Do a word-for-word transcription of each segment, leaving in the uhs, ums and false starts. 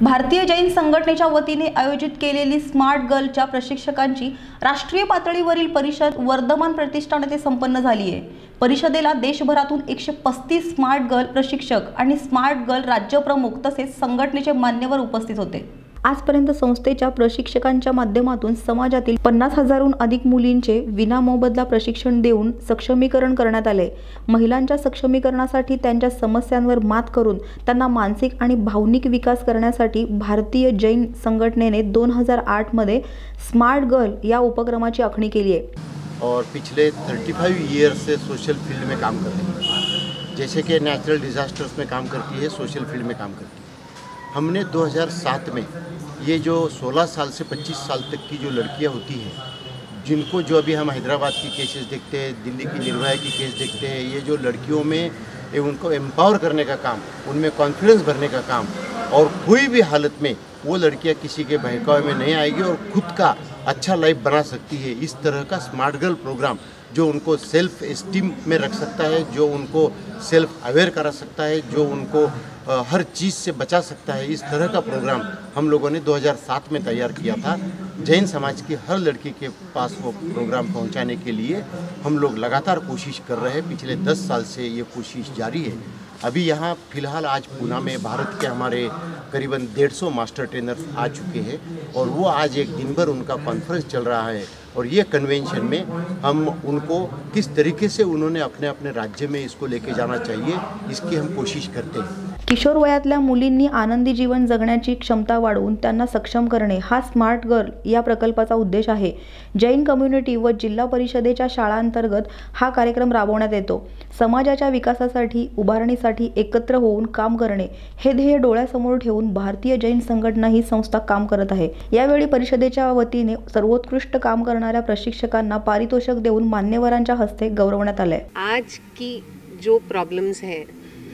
भारतीय जैन संघटनेच्या वतीने आयोजित केलेली स्मार्ट गर्लच्या प्रशिक्षकांची राष्ट्रीय पातळीवरील परिषद वर्धमान प्रतिष्ठान येथे संपन्न झाली आहे। परिषदेला देशभरातून एकशे पस्तीस स्मार्ट गर्ल प्रशिक्षक आणि स्मार्ट गर्ल राज्य प्रमुख तसेच संघटनेचे मान्यवर उपस्थित होते। आजपर्यंत संस्थेच्या प्रशिक्षकांच्या माध्यमातून समाजातील पन्नास हजारहून अधिक मुलींचे विनामोबदला प्रशिक्षण देऊन सक्षमीकरण करण्यात आले। महिलांच्या सक्षमीकरणासाठी त्यांच्या समस्यांवर मात करून त्यांना मानसिक आणि भावनिक विकास करण्यासाठी भारतीय जैन संघटनेने दोन हजार आठ मध्ये स्मार्ट गर्ल या उपक्रमाची आखणी केली आहे। और पिछले पैंतीस ईयर्स से सोशल फील्ड में काम कर रही है, जैसे कि नेचुरल डिजास्टर्स में काम करती है, सोशल फील्ड में काम करती है। हमने दो हज़ार सात में ये जो सोलह साल से पच्चीस साल तक की जो लड़कियां होती हैं, जिनको जो अभी हम हैदराबाद की केसेस देखते हैं, दिल्ली की निर्भया की केस देखते हैं, ये जो लड़कियों में उनको एम्पावर करने का काम, उनमें कॉन्फिडेंस भरने का काम, और कोई भी हालत में वो लड़कियां किसी के बहकावे में नहीं आएगी और खुद का अच्छा लाइफ बना सकती है। इस तरह का स्मार्ट गर्ल प्रोग्राम जो उनको सेल्फ एस्टीम में रख सकता है, जो उनको सेल्फ अवेयर करा सकता है, जो उनको आ, हर चीज़ से बचा सकता है, इस तरह का प्रोग्राम हम लोगों ने दो हज़ार सात में तैयार किया था। जैन समाज की हर लड़की के पास वो प्रोग्राम पहुंचाने के लिए हम लोग लगातार कोशिश कर रहे हैं। पिछले दस साल से ये कोशिश जारी है। अभी यहाँ फ़िलहाल आज पूना में भारत के हमारे करीबन डेढ़ सौ मास्टर ट्रेनर्स आ चुके हैं और वो आज एक दिन भर उनका कॉन्फ्रेंस चल रहा है और ये कन्वेंशन में हम उनको किस तरीके से उन्होंने अपने अपने राज्य में इसको लेके जाना चाहिए, इसकी हम कोशिश करते हैं। किशोर वयातल्या मुलींनी आनंदी जीवन जगण्याची क्षमता वाढवून त्यांना सक्षम करणे हा स्मार्ट गर्ल या प्रकल्पाचा उद्देश आहे। जैन कम्युनिटी व जिल्हा परिषदेच्या शाळांतर्गत हा कार्यक्रम राबवण्यात येतो। समाजाच्या विकासासाठी उभारणीसाठी एकत्र होऊन काम करणे हे ध्येय डोळ्यासमोर ठेवून भारतीय जैन संघटना ही संस्था काम करत आहे। यावेळी परिषदेच्या वतीने सर्वोत्कृष्ट काम करणाऱ्या प्रशिक्षकांना पारितोषिक देऊन मान्यवरांच्या हस्ते गौरवण्यात आले। आज की जो प्रॉब्लम्स हैं,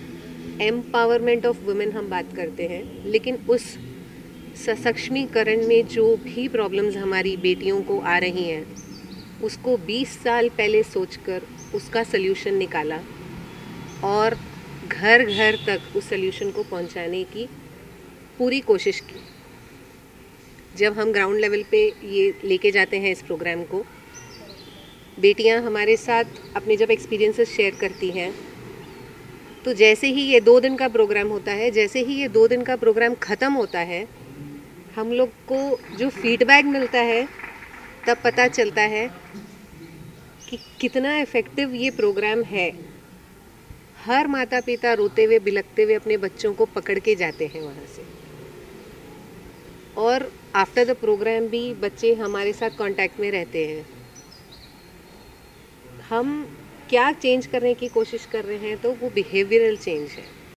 एम्पावरमेंट ऑफ वुमेन हम बात करते हैं, लेकिन उस सशक्तिकरण में जो भी प्रॉब्लम्स हमारी बेटियों को आ रही हैं, उसको बीस साल पहले सोचकर उसका सल्यूशन निकाला और घर घर तक उस सल्यूशन को पहुंचाने की पूरी कोशिश की। जब हम ग्राउंड लेवल पे ये लेके जाते हैं इस प्रोग्राम को, बेटियां हमारे साथ अपने जब एक्सपीरियंसेस शेयर करती हैं, तो जैसे ही ये दो दिन का प्रोग्राम होता है, जैसे ही ये दो दिन का प्रोग्राम ख़त्म होता है, हम लोग को जो फीडबैक मिलता है तब पता चलता है कि कितना इफ़ेक्टिव ये प्रोग्राम है। हर माता पिता रोते हुए बिलखते हुए अपने बच्चों को पकड़ के जाते हैं वहाँ से, और आफ्टर द प्रोग्राम भी बच्चे हमारे साथ कांटेक्ट में रहते हैं। हम क्या चेंज करने की कोशिश कर रहे हैं, तो वो बिहेवियरल चेंज है।